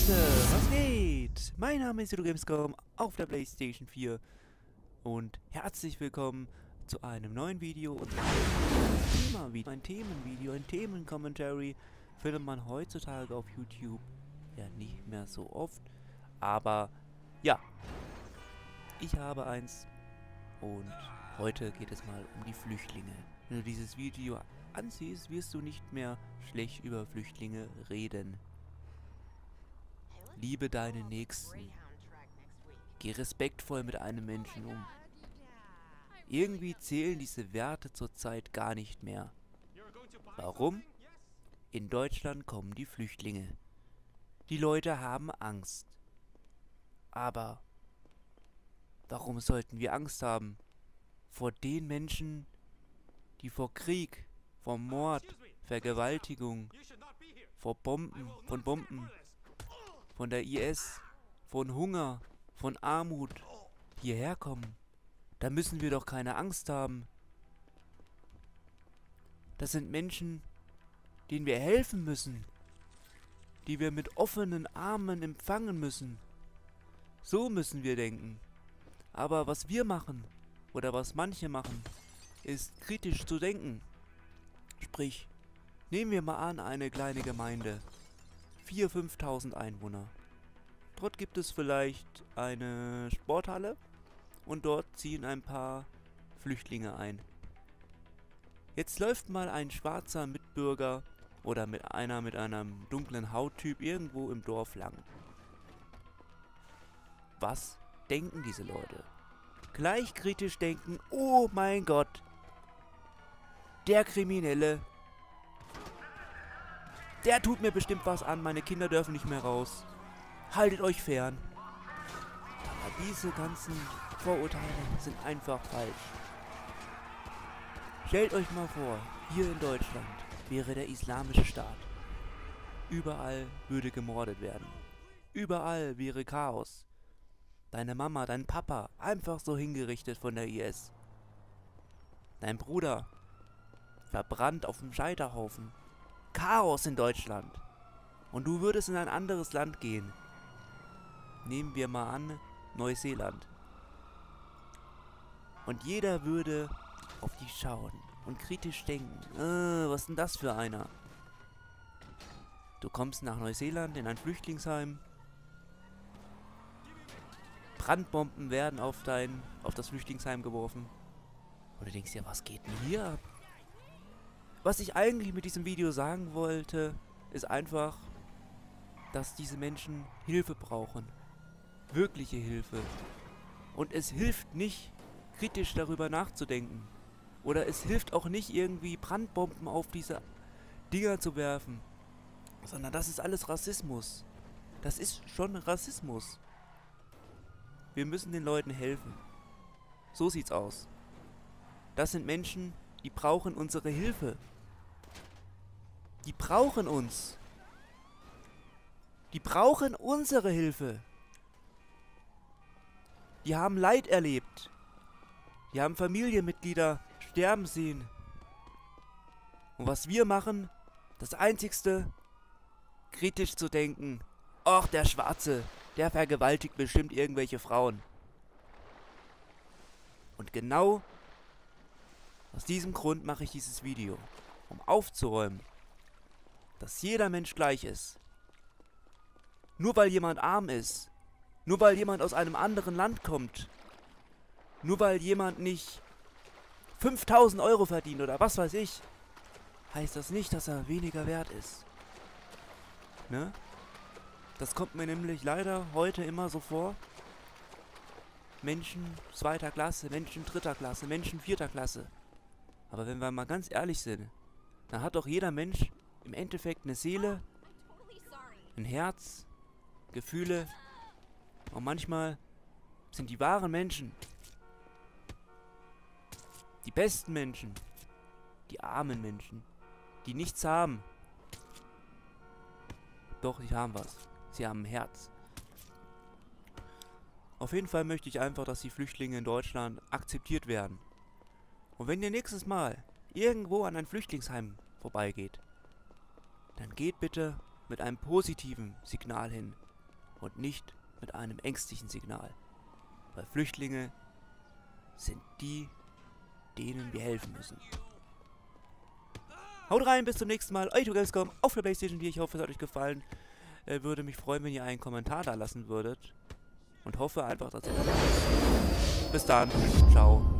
Leute, was geht? Mein Name ist Gamescom auf der PlayStation 4 und herzlich willkommen zu einem neuen Video und ein Themenvideo, ein Themencommentary findet man heutzutage auf YouTube ja nicht mehr so oft, aber ja, ich habe eins und heute geht es mal um die Flüchtlinge. Wenn du dieses Video ansiehst, wirst du nicht mehr schlecht über Flüchtlinge reden. Liebe deinen Nächsten. Geh respektvoll mit einem Menschen um. Irgendwie zählen diese Werte zurzeit gar nicht mehr. Warum? In Deutschland kommen die Flüchtlinge. Die Leute haben Angst. Aber warum sollten wir Angst haben? Vor den Menschen, die vor Krieg, vor Mord, Vergewaltigung, vor Bomben, von der IS, von Hunger, von Armut hierher kommen. Da müssen wir doch keine Angst haben. Das sind Menschen, denen wir helfen müssen, die wir mit offenen Armen empfangen müssen. So müssen wir denken. Aber was wir machen, oder was manche machen, ist kritisch zu denken. Sprich, nehmen wir mal an eine kleine Gemeinde. 4.000, 5.000 Einwohner. Dort gibt es vielleicht eine Sporthalle und dort ziehen ein paar Flüchtlinge ein. Jetzt läuft mal ein schwarzer Mitbürger oder mit einem dunklen Hauttyp irgendwo im Dorf lang. Was denken diese Leute? Gleich kritisch denken, oh mein Gott, der Kriminelle, der tut mir bestimmt was an, meine Kinder dürfen nicht mehr raus. Haltet euch fern. Aber diese ganzen Vorurteile sind einfach falsch. Stellt euch mal vor, hier in Deutschland wäre der islamische Staat. Überall würde gemordet werden. Überall wäre Chaos. Deine Mama, dein Papa, einfach so hingerichtet von der IS. Dein Bruder, verbrannt auf dem Scheiterhaufen. Chaos in Deutschland. Und du würdest in ein anderes Land gehen. Nehmen wir mal an, Neuseeland. Und jeder würde auf dich schauen und kritisch denken, was ist denn das für einer? Du kommst nach Neuseeland in ein Flüchtlingsheim. Brandbomben werden auf das Flüchtlingsheim geworfen. Und du denkst dir, was geht denn hier ab? Was ich eigentlich mit diesem Video sagen wollte, ist einfach, dass diese Menschen Hilfe brauchen. Wirkliche Hilfe. Und es hilft nicht, kritisch darüber nachzudenken. Oder es hilft auch nicht, irgendwie Brandbomben auf diese Dinger zu werfen. Sondern das ist alles Rassismus. Das ist schon Rassismus. Wir müssen den Leuten helfen. So sieht's aus. Das sind Menschen, die brauchen unsere Hilfe. Die brauchen uns. Die brauchen unsere Hilfe. Die haben Leid erlebt. Die haben Familienmitglieder sterben sehen. Und was wir machen, das Einzigste, kritisch zu denken. Och, der Schwarze, der vergewaltigt bestimmt irgendwelche Frauen. Und genau aus diesem Grund mache ich dieses Video, um aufzuräumen, dass jeder Mensch gleich ist. Nur weil jemand arm ist, nur weil jemand aus einem anderen Land kommt, nur weil jemand nicht 5.000 Euro verdient oder was weiß ich, heißt das nicht, dass er weniger wert ist. Ne? Das kommt mir nämlich leider heute immer so vor. Menschen 2. Klasse, Menschen 3. Klasse, Menschen 4. Klasse. Aber wenn wir mal ganz ehrlich sind, dann hat doch jeder Mensch im Endeffekt eine Seele, ein Herz, Gefühle. Und manchmal sind die wahren Menschen, die besten Menschen, die armen Menschen, die nichts haben. Doch, sie haben was. Sie haben ein Herz. Auf jeden Fall möchte ich einfach, dass die Flüchtlinge in Deutschland akzeptiert werden. Und wenn ihr nächstes Mal irgendwo an ein Flüchtlingsheim vorbeigeht, dann geht bitte mit einem positiven Signal hin. und nicht mit einem ängstlichen Signal. Weil Flüchtlinge sind die, denen wir helfen müssen. Haut rein, bis zum nächsten Mal. Euer Gamescom auf der PlayStation 4. Ich hoffe, es hat euch gefallen. Würde mich freuen, wenn ihr einen Kommentar da lassen würdet. Und hoffe einfach, dass ihr dabei seid. Bis dann. Ciao.